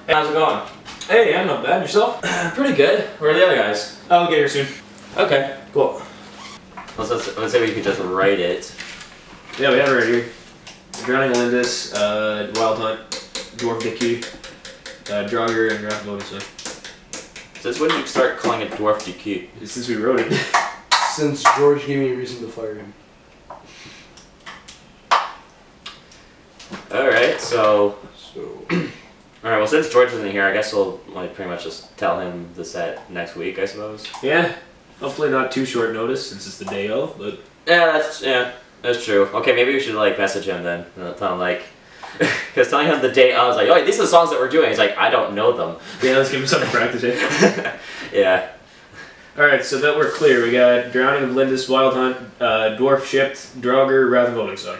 Hey, how's it going? Hey, I'm not bad. Yourself? Pretty good. Where are the other guys? I'll get here soon. Okay. Cool. Let's say we could just write it. Yeah, we have it right here. Drowning Lindis, Wild Hunt, Dwarf Dicky, Draugr, and Raph Lodenson. Since when did you start calling it Dwarf DQ? Since we wrote it. Since George gave me a reason to fire him. Alright, so... Alright, well since George isn't here, I guess we'll like pretty much just tell him the set next week, I suppose. Yeah. Hopefully not too short notice since it's the day of, but... Yeah, that's true. Okay, maybe we should like message him then. Tell him like... Because telling him the day, I was like, oh, these are the songs that we're doing. He's like, I don't know them. Yeah, let's give him something to practice it. Yeah. Alright, so that we're clear. We got Drowning of Lindis, Wild Hunt, Dwarf Shipped, Draugr, Wrath of Odinson.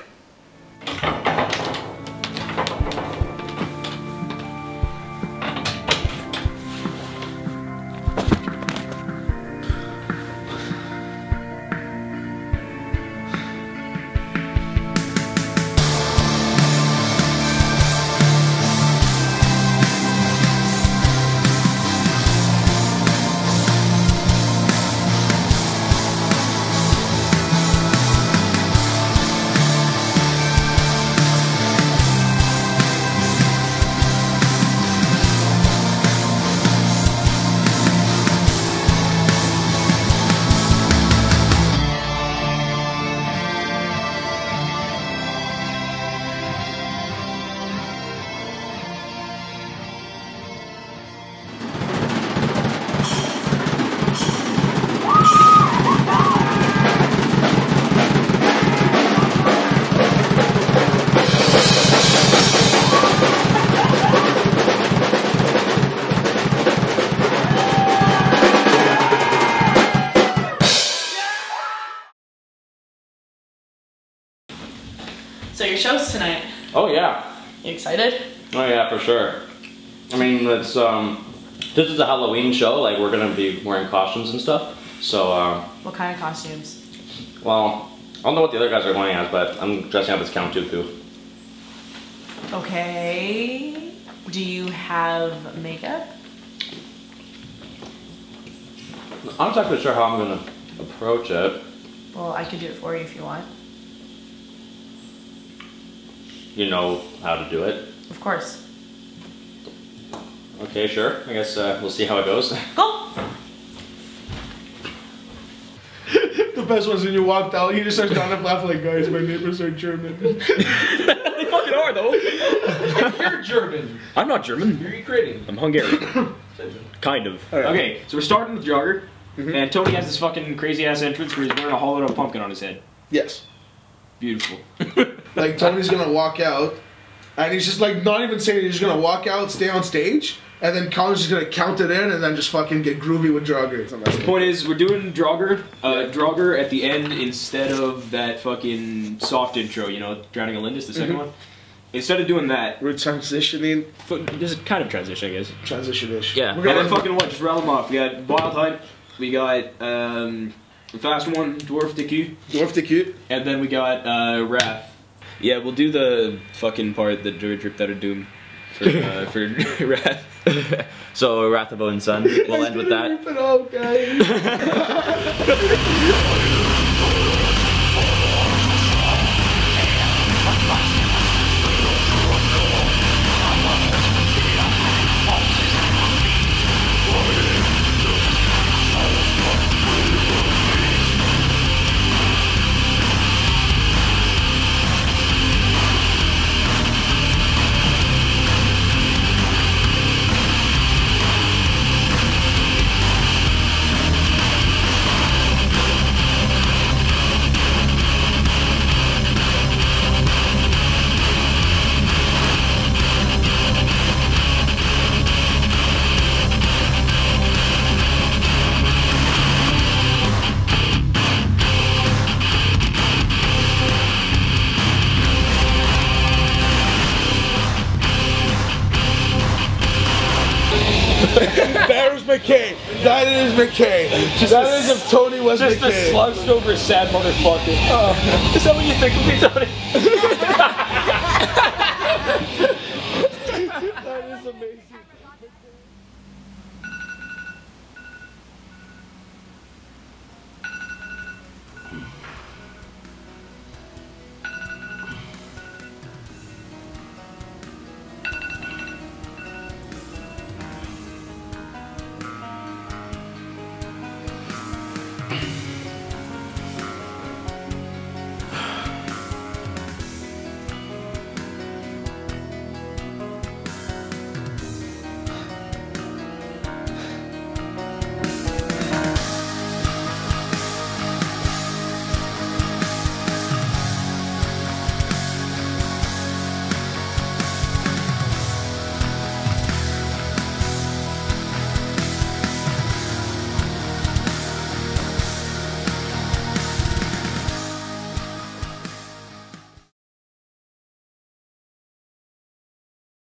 So your show's tonight. Oh yeah. You excited? Oh yeah, for sure. I mean, it's this is a Halloween show. Like we're gonna be wearing costumes and stuff. So What kind of costumes? well, I don't know what the other guys are going as, but I'm dressing up as Count Dooku. Okay. Do you have makeup? I'm not exactly sure how I'm gonna approach it. Well, I could do it for you if you want. You know how to do it. Of course. Okay, sure. I guess we'll see how it goes. Go! The best was when you walked out, he just starts down and laughing like, guys, my neighbors are German. They fucking are, though. You're German. I'm not German. You're Ukrainian. I'm Hungarian. Kind of. Right. Okay, so we're starting with Draugr, and Tony has this fucking crazy-ass entrance where he's wearing a hollowed-out pumpkin on his head. Yes. Beautiful. Like, Tony's gonna walk out, and he's just like, not even saying it, he's just gonna walk out, stay on stage, and then Colin's just gonna count it in, and then just fucking get groovy with Draugr. The point is, we're doing Draugr, Draugr at the end instead of that fucking soft intro, you know, Drowning in Lindis, the second one. Instead of doing that, We're transitioning. this is kind of transition, I guess. Transition-ish. Yeah. We're And gonna then fucking what? Just rattle them off. We got Wild Hunt, we got the fast one, Dwarf DQ, Dwarf the Cute. and then we got Wrath. Yeah, we'll do the fucking part that dripped out of Doom for Wrath. So Wrath of Odin's Son. We'll end with that. Rip it out, guys. There's McCain. That is McCain. That is if Tony was Just McCain. a slouched over sad motherfucker. Is that what you think of me, Tony? That is amazing.